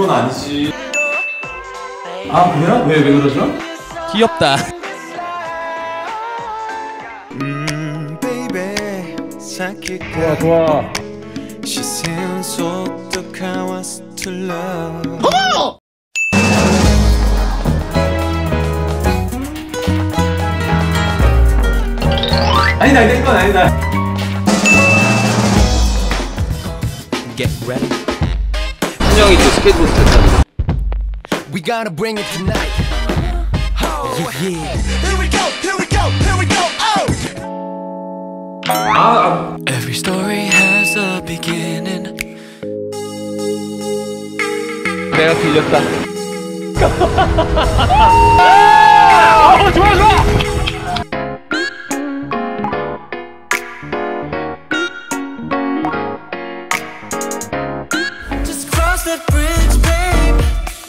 건 아니지. 아 그래요? 왜 그러죠? 귀엽다. 좋아 좋아. 어머! 아니다 내 건 아니다. Get ready. 한영이 또 스케이트보드 탔잖아. We gotta bring it tonight. Oh, yeah. Here we go, here we go, here we go. Oh. Every story has a beginning. 내가 들렸다. 좋아 좋아. Just cross that bridge, babe.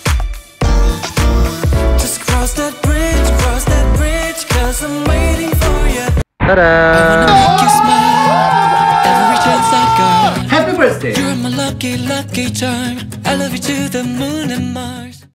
Just cross that bridge, 'cause I'm waiting for you. 따란. Make you smile every chance I got. Happy birthday. You're my lucky, lucky charm. I love you to the moon and Mars.